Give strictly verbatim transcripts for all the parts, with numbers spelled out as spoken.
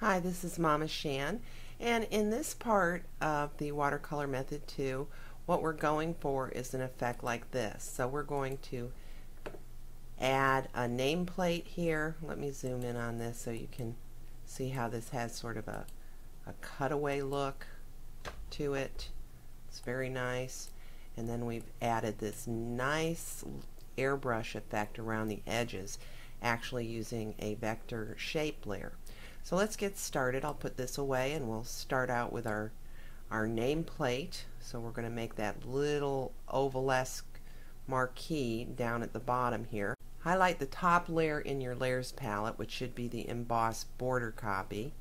Hi, this is Mama Shan, and in this part of the Watercolor Method two, what we're going for is an effect like this. So we're going to add a nameplate here. Let me zoom in on this so you can see how this has sort of a, a cutaway look to it. It's very nice. And then we've added this nice airbrush effect around the edges, actually using a vector shape layer. So let's get started. I'll put this away and we'll start out with our our nameplate. So we're going to make that little ovalesque marquee down at the bottom here. Highlight the top layer in your layers palette, which should be the embossed border copy.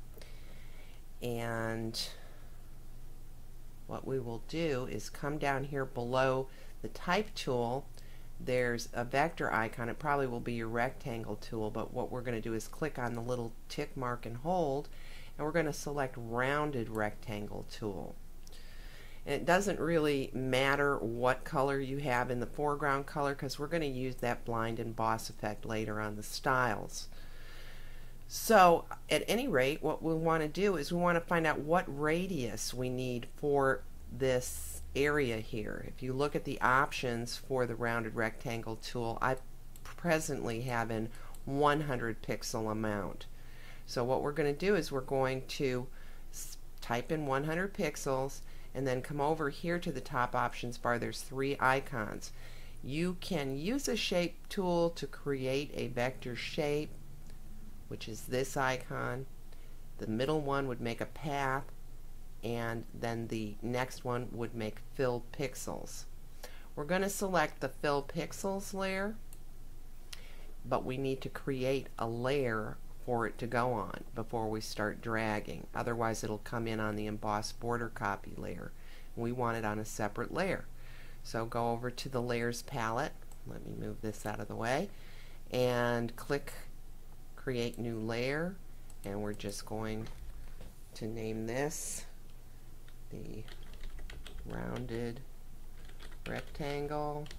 And what we will do is come down here below the type tool. There's a vector icon. It probably will be your rectangle tool, but what we're going to do is click on the little tick mark and hold, and we're going to select rounded rectangle tool. And it doesn't really matter what color you have in the foreground color, because we're going to use that blind emboss effect later on the styles. So at any rate, what we want to do is we want to find out what radius we need for this area here. If you look at the options for the rounded rectangle tool, I presently have an one hundred pixel amount. So what we're going to do is we're going to type in one hundred pixels and then come over here to the top options bar. There's three icons. You can use a shape tool to create a vector shape, which is this icon. The middle one would make a path, and then the next one would make fill pixels. We're going to select the fill pixels layer, but we need to create a layer for it to go on before we start dragging. Otherwise it'll come in on the embossed border copy layer. We want it on a separate layer. So go over to the layers palette. Let me move this out of the way and click create new layer, and we're just going to name this the rounded rectangle.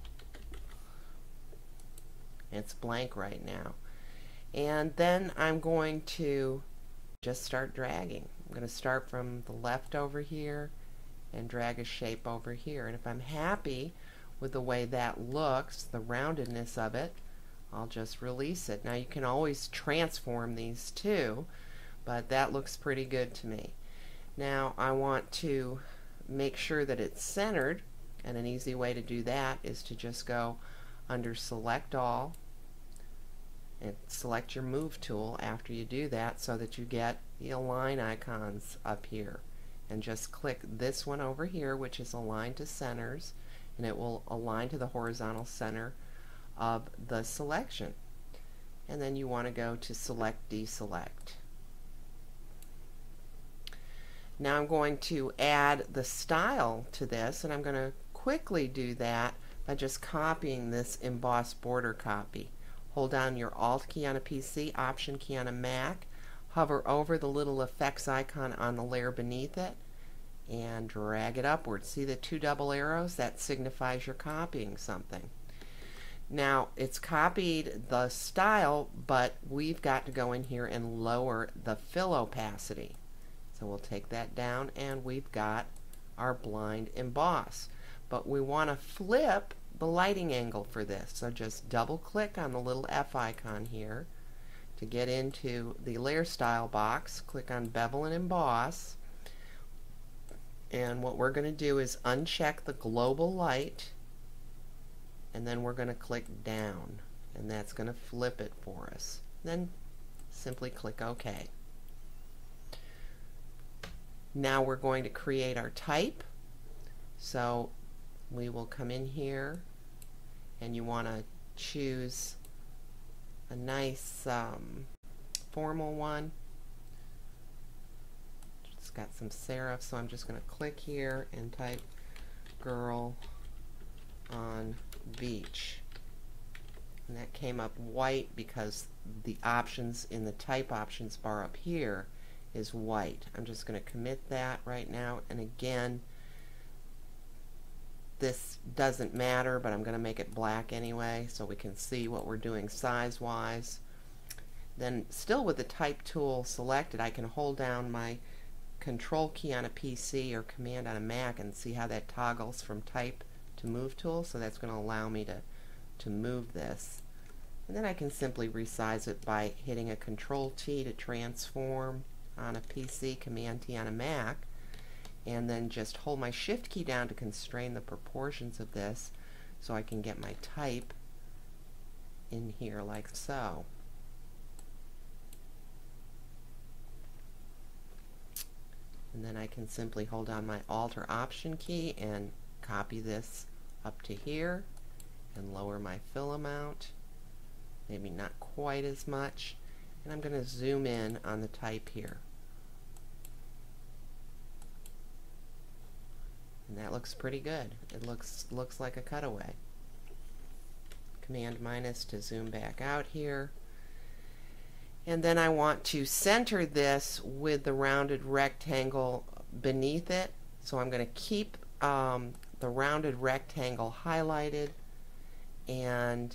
It's blank right now. And then I'm going to just start dragging. I'm going to start from the left over here and drag a shape over here. And if I'm happy with the way that looks, the roundedness of it, I'll just release it. Now you can always transform these too, but that looks pretty good to me. Now I want to make sure that it's centered, and an easy way to do that is to just go under Select All and select your Move tool after you do that, so that you get the align icons up here. And just click this one over here, which is Align to Centers, and it will align to the horizontal center of the selection. And then you want to go to Select Deselect. Now I'm going to add the style to this, and I'm going to quickly do that by just copying this embossed border copy. Hold down your Alt key on a P C, Option key on a Mac, hover over the little effects icon on the layer beneath it, and drag it upwards. See the two double arrows? That signifies you're copying something. Now it's copied the style, but we've got to go in here and lower the fill opacity. So we'll take that down, and we've got our blind emboss. But we want to flip the lighting angle for this. So just double click on the little F icon here to get into the layer style box. Click on Bevel and Emboss. And what we're going to do is uncheck the global light, and then we're going to click down, and that's going to flip it for us. Then simply click OK. Now we're going to create our type. So we will come in here, and you want to choose a nice um, formal one. It's got some serif, so I'm just going to click here and type girl on beach. And that came up white because the options in the type options bar up here is white. I'm just going to commit that right now, and again, this doesn't matter, but I'm going to make it black anyway so we can see what we're doing size wise. Then still with the type tool selected, I can hold down my control key on a P C or command on a Mac and see how that toggles from type to move tool. So that's going to allow me to, to move this. And then I can simply resize it by hitting a control T to transform on a P C, command T on a Mac, and then just hold my shift key down to constrain the proportions of this so I can get my type in here like so. And then I can simply hold down my Alt or Option key and copy this up to here and lower my fill amount, maybe not quite as much, and I'm going to zoom in on the type here. And that looks pretty good. It looks looks like a cutaway. Command minus to zoom back out here. And then I want to center this with the rounded rectangle beneath it. So I'm going to keep um, the rounded rectangle highlighted and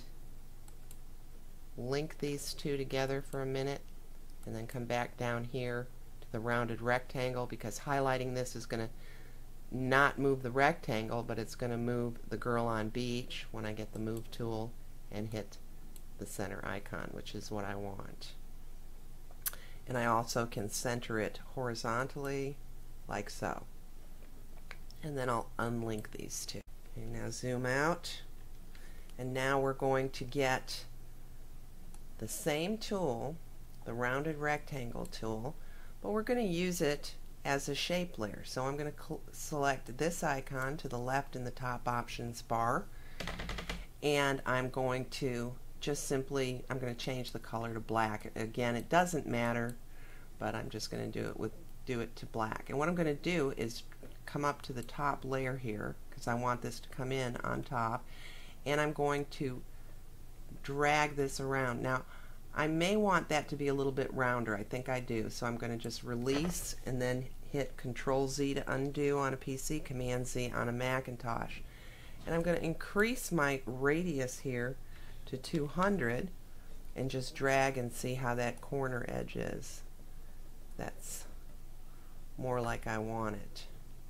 link these two together for a minute, and then come back down here to the rounded rectangle, because highlighting this is going to not move the rectangle, but it's going to move the girl on beach when I get the move tool and hit the center icon, which is what I want. And I also can center it horizontally like so. And then I'll unlink these two. Okay, now zoom out, and now we're going to get the same tool, the rounded rectangle tool, but we're going to use it as a shape layer. So I'm going to select this icon to the left in the top options bar, and I'm going to just simply, I'm going to change the color to black. Again, it doesn't matter, but I'm just going to do it with do it to black. And what I'm going to do is come up to the top layer here, because I want this to come in on top, and I'm going to drag this around. Now I may want that to be a little bit rounder. I think I do. So I'm going to just release and then hit control Z to undo on a P C, command Z on a Macintosh. And I'm going to increase my radius here to two hundred and just drag and see how that corner edge is. That's more like I want it.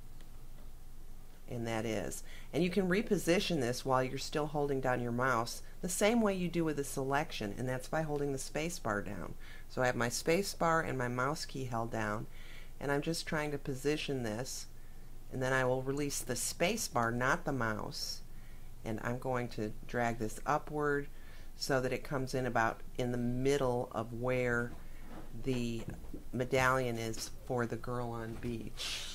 And that is. And you can reposition this while you're still holding down your mouse the same way you do with a selection, and that's by holding the space bar down. So I have my space bar and my mouse key held down, and I'm just trying to position this, and then I will release the space bar, not the mouse, and I'm going to drag this upward so that it comes in about in the middle of where the medallion is for the girl on beach.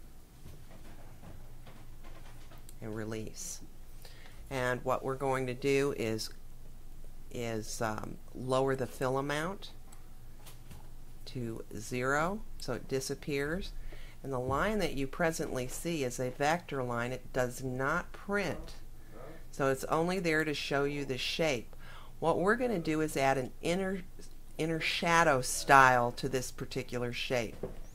And release. And what we're going to do is is um, lower the fill amount to zero so it disappears, and the line that you presently see is a vector line. It does not print, so it's only there to show you the shape. What we're going to do is add an inner inner shadow style to this particular shape.